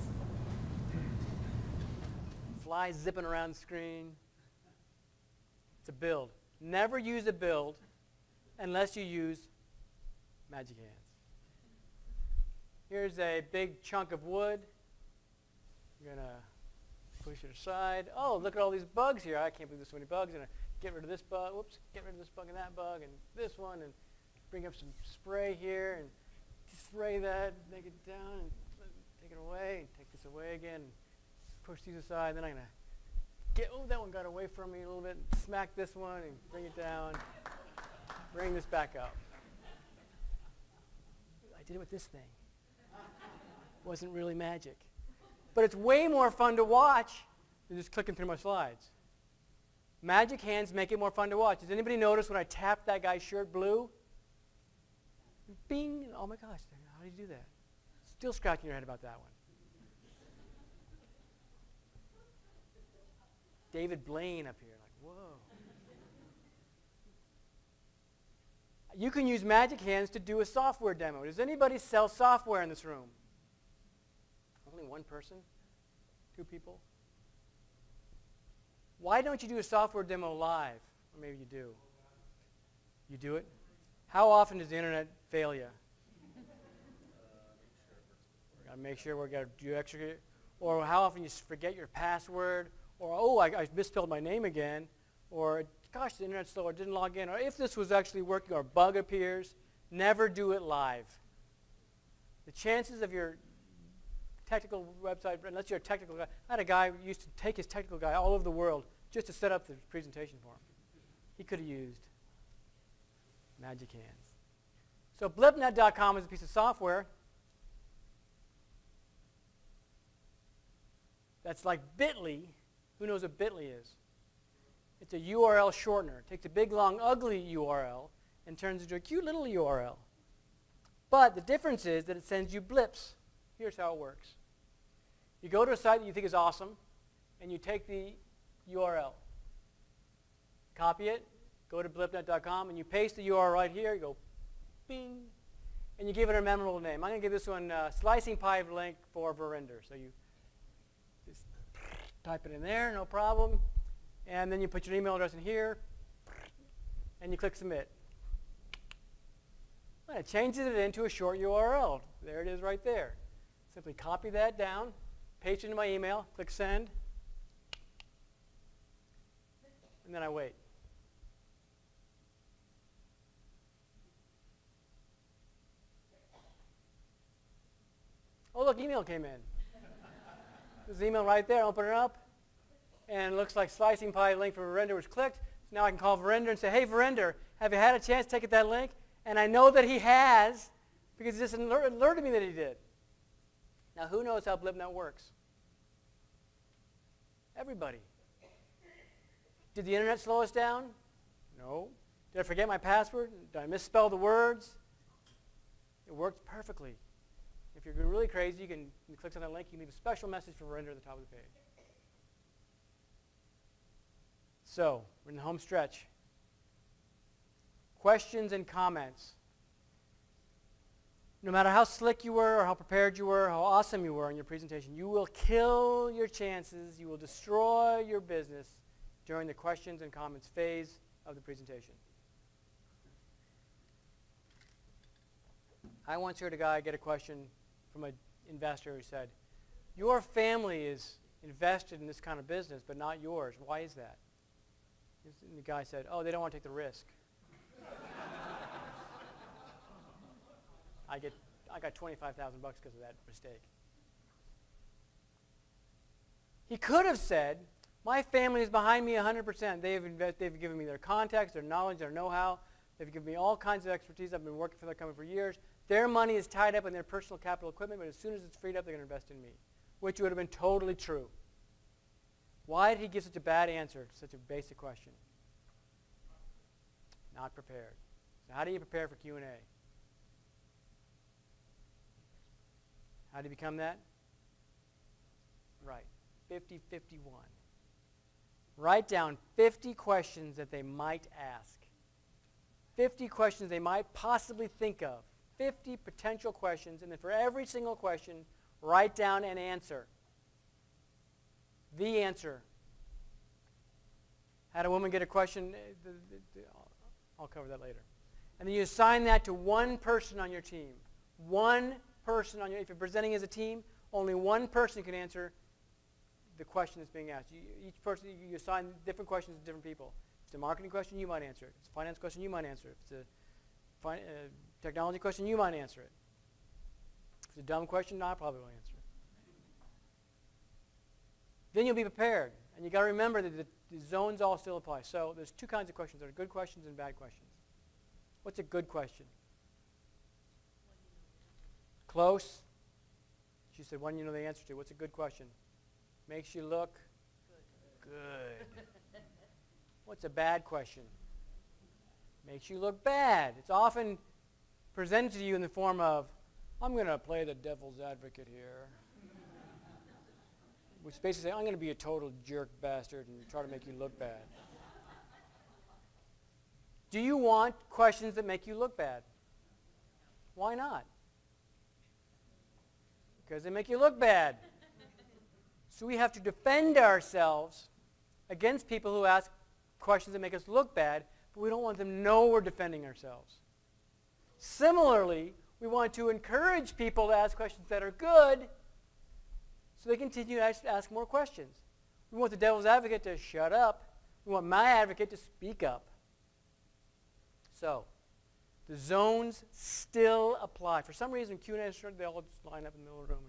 Flies zipping around the screen. It's a build. Never use a build unless you use magic hands. Here's a big chunk of wood. You're going to push it aside. Oh, look at all these bugs here. I can't believe there's so many bugs. I'm going to get rid of this bug. Whoops, get rid of this bug and that bug and this one, and bring up some spray here and spray that, make it down, and take it away, and take this away again, and push these aside. Then I'm going to get, oh, that one got away from me a little bit, and smack this one and bring it down, bring this back up. I did it with this thing. Wasn't really magic. But it's way more fun to watch than just clicking through my slides. Magic hands make it more fun to watch. Does anybody notice when I tapped that guy's shirt blue? Bing! Oh my gosh, how did you do that? Still scratching your head about that one. David Blaine up here, like, whoa. You can use magic hands to do a software demo. Does anybody sell software in this room? Only one person? Two people? Why don't you do a software demo live? Or maybe you do. You do it? How often does the internet fail you? Got to make sure we're going to do extra. Or how often you forget your password? Or, oh, I, I misspelled my name again. Or, gosh, the internet's slow, or didn't log in. Or if this was actually working, or a bug appears, never do it live. The chances of your technical website, unless you're a technical guy, I had a guy who used to take his technical guy all over the world just to set up the presentation for him. He could have used magic hands. So blipnet dot com is a piece of software that's like Bitly. Who knows what Bitly is? It's a U R L shortener. It takes a big, long, ugly U R L and turns it into a cute little U R L. But the difference is that it sends you blips. Here's how it works. You go to a site that you think is awesome, and you take the U R L. Copy it, go to blipnet dot com, and you paste the U R L right here. You go, bing, and you give it a memorable name. I'm going to give this one uh, Slicing Pie Link for Verinder. So you just type it in there, no problem. And then you put your email address in here, and you click Submit. Well, it changes it into a short U R L. There it is right there. Simply copy that down, paste it into my email, click Send, and then I wait. Oh, look, email came in. There's an email right there. Open it up. And it looks like Slicing Pie link for Verinder was clicked. So now I can call Verinder and say, hey, Verinder, have you had a chance to take that link? And I know that he has because he just alert, alerted me that he did. Now, who knows how BlipNet works? Everybody. Did the internet slow us down? No. Did I forget my password? Did I misspell the words? It works perfectly. If you're really crazy, you can you click on that link. You can leave a special message for Verinder at the top of the page. So, we're in the home stretch. Questions and comments. No matter how slick you were or how prepared you were, how awesome you were in your presentation, you will kill your chances, you will destroy your business during the questions and comments phase of the presentation. I once heard a guy get a question from an investor who said, your family is invested in this kind of business, but not yours. Why is that? And the guy said, oh, they don't want to take the risk. I get, I got twenty-five thousand bucks because of that mistake. He could have said, my family is behind me one hundred percent. They've, invest, they've given me their contacts, their knowledge, their know-how. They've given me all kinds of expertise. I've been working for their company for years. Their money is tied up in their personal capital equipment, but as soon as it's freed up, they're going to invest in me, which would have been totally true. Why did he give such a bad answer to such a basic question? Not prepared. So how do you prepare for Q and A? How do you become that? Right, fifty fifty-one. Write down fifty questions that they might ask. fifty questions they might possibly think of. fifty potential questions, and then for every single question, write down an answer. The answer. Had a woman get a question? The, the, the, I'll cover that later. And then you assign that to one person on your team. One person on your, if you're presenting as a team, only one person can answer the question that's being asked. You, each person, you assign different questions to different people. If it's a marketing question, you might answer it. If it's a finance question, you might answer it. If it's a fi uh, technology question, you might answer it. If it's a dumb question, I probably will answer it. Then you'll be prepared. And you've got to remember that the, the zones all still apply. So there's two kinds of questions. There are good questions and bad questions. What's a good question? Close. She said, one you know the answer to. What's a good question? Makes you look good. Good. What's a bad question? Makes you look bad. It's often presented to you in the form of, I'm going to play the devil's advocate here. Which basically says, I'm going to be a total jerk bastard and try to make you look bad. Do you want questions that make you look bad? Why not? Because they make you look bad. So we have to defend ourselves against people who ask questions that make us look bad, but we don't want them to know we're defending ourselves. Similarly, we want to encourage people to ask questions that are good so they continue to ask more questions. We want the devil's advocate to shut up. We want my advocate to speak up. So, the zones still apply. For some reason, Q and A started, they all just line up in the middle of the room.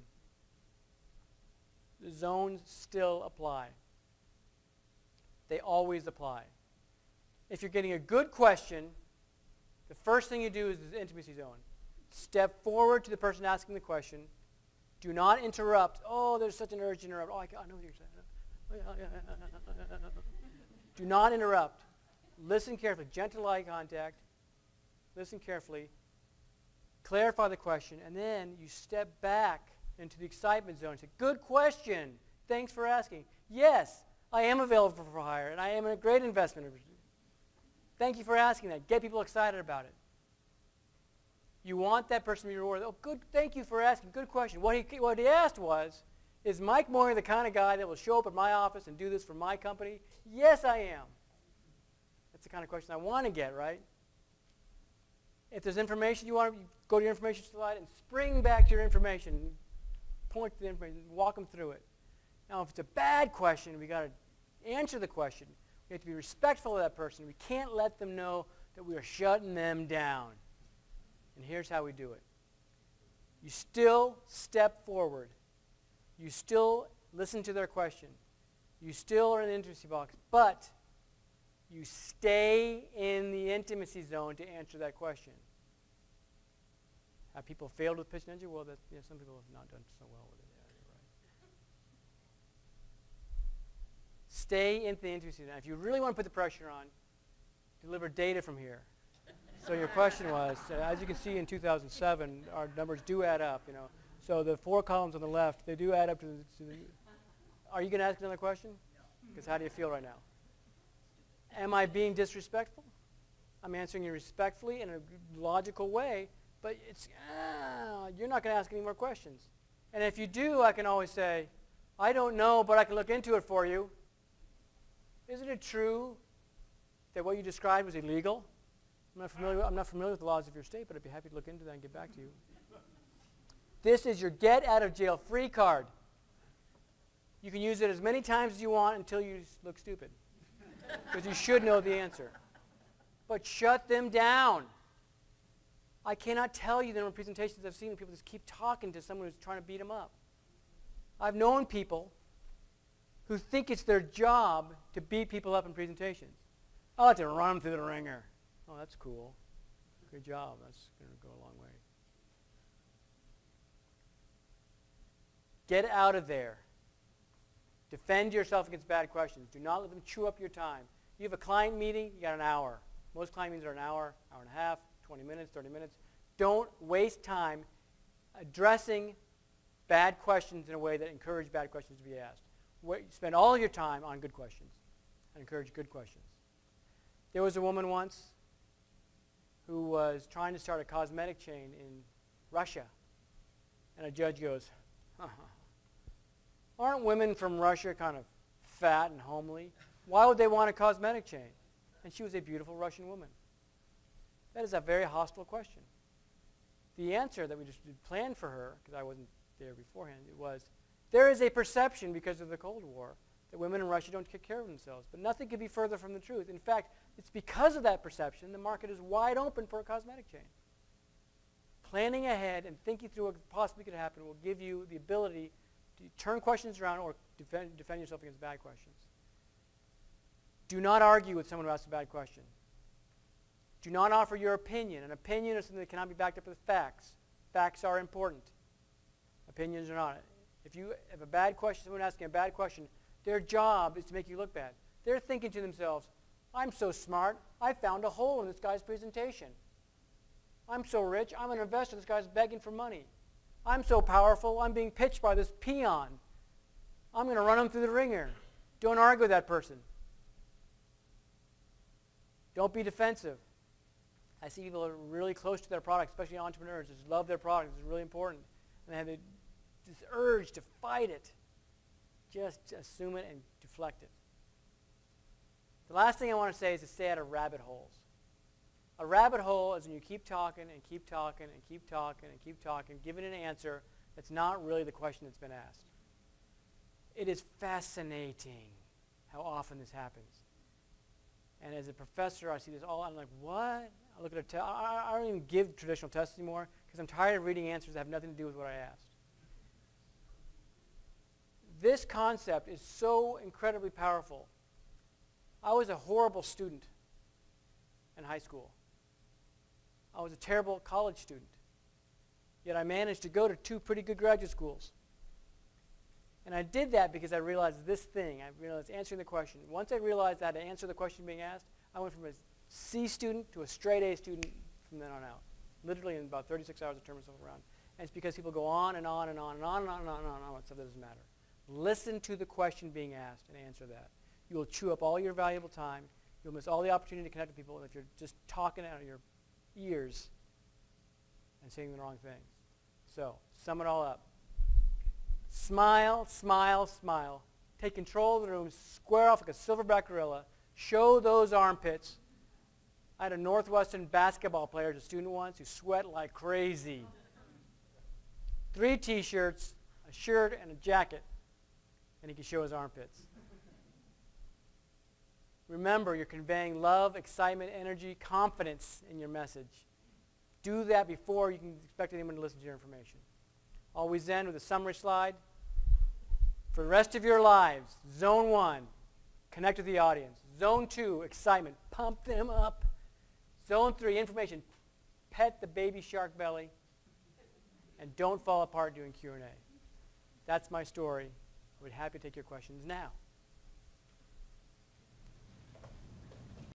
The zones still apply. They always apply. If you're getting a good question, the first thing you do is the intimacy zone. Step forward to the person asking the question. Do not interrupt. Oh, there's such an urge to interrupt. Oh, I, I know what you're saying. Do not interrupt. Listen carefully. Gentle eye contact. Listen carefully. Clarify the question. And then you step back into the excitement zone and say, good question. Thanks for asking. Yes, I am available for hire, and I am a great investment. Thank you for asking that. Get people excited about it. You want that person to be rewarded. Oh, good. Thank you for asking. Good question. What he, what he asked was, is Mike Moyer the kind of guy that will show up at my office and do this for my company? Yes, I am. That's the kind of question I want to get, right? If there's information you want, you go to your information slide and spring back to your information. Point to the information. Walk them through it. Now, if it's a bad question, we've got to answer the question. We have to be respectful of that person. We can't let them know that we are shutting them down. And here's how we do it. You still step forward. You still listen to their question. You still are in the intimacy box, but you stay in the intimacy zone to answer that question. Have people failed with pitch and energy? Well, that, you know, some people have not done so well with it. Yeah, you're right. Stay in the intimacy zone. If you really want to put the pressure on, deliver data from here. So your question was, uh, as you can see in two thousand seven, our numbers do add up. You know, so the four columns on the left, they do add up to the. To the are you going to ask another question? Because how do you feel right now? Am I being disrespectful? I'm answering you respectfully in a logical way, but it's ah, you're not going to ask any more questions. And if you do, I can always say, I don't know, but I can look into it for you. Isn't it true that what you described was illegal? I'm not familiar with, I'm not familiar with the laws of your state, but I'd be happy to look into that and get back to you. This is your get out of jail free card. You can use it as many times as you want until you look stupid. Because you should know the answer. But shut them down. I cannot tell you the number of presentations I've seen where people just keep talking to someone who's trying to beat them up. I've known people who think it's their job to beat people up in presentations. I like to run them through the ringer. Oh, that's cool. Good job. That's going to go a long way. Get out of there. Defend yourself against bad questions. Do not let them chew up your time. You have a client meeting, you got an hour. Most client meetings are an hour, hour and a half, twenty minutes, thirty minutes. Don't waste time addressing bad questions in a way that encourage bad questions to be asked. Wait, spend all of your time on good questions and encourage good questions. There was a woman once who was trying to start a cosmetic chain in Russia. And a judge goes, uh-huh. Aren't women from Russia kind of fat and homely? Why would they want a cosmetic chain? And she was a beautiful Russian woman. That is a very hostile question. The answer that we just planned for her, because I wasn't there beforehand, it was, there is a perception because of the Cold War that women in Russia don't take care of themselves. But nothing could be further from the truth. In fact, it's because of that perception the market is wide open for a cosmetic chain. Planning ahead and thinking through what possibly could happen will give you the ability to turn questions around or defend, defend yourself against bad questions. Do not argue with someone who asks a bad question. Do not offer your opinion. An opinion is something that cannot be backed up with facts. Facts are important. Opinions are not. If you have a bad question, someone asking a bad question, their job is to make you look bad. They're thinking to themselves, I'm so smart, I found a hole in this guy's presentation. I'm so rich, I'm an investor, this guy's begging for money. I'm so powerful, I'm being pitched by this peon. I'm going to run him through the ringer. Don't argue with that person. Don't be defensive. I see people who are really close to their product, especially entrepreneurs, just love their product. It's really important. And they have this urge to fight it. Just assume it and deflect it. The last thing I want to say is to stay out of rabbit holes. A rabbit hole is when you keep talking and keep talking and keep talking and keep talking, giving an answer that's not really the question that's been asked. It is fascinating how often this happens. And as a professor, I see this all. I'm like, what? I look at a test. I, I don't even give traditional tests anymore because I'm tired of reading answers that have nothing to do with what I asked. This concept is so incredibly powerful. I was a horrible student in high school. I was a terrible college student. Yet I managed to go to two pretty good graduate schools. And I did that because I realized this thing. I realized answering the question. Once I realized that to answer the question being asked, I went from a C student to a straight A student from then on out. Literally in about thirty-six hours I turned myself around. And it's because people go on and on and on and on and on and on and on and on. Stuff that doesn't matter. Listen to the question being asked and answer that. You will chew up all your valuable time. You'll miss all the opportunity to connect with people if you're just talking out of your ears and saying the wrong things. So, sum it all up. Smile, smile, smile. Take control of the room. Square off like a silverback gorilla. Show those armpits. I had a Northwestern basketball player as a student once who sweat like crazy. Three T-shirts, a shirt, and a jacket. And he could show his armpits. Remember, you're conveying love, excitement, energy, confidence in your message. Do that before you can expect anyone to listen to your information. Always end with a summary slide. For the rest of your lives, zone one, connect with the audience. Zone two, excitement, pump them up. Zone three, information, pet the baby shark belly. And don't fall apart doing Q and A. That's my story. I would be happy to take your questions now.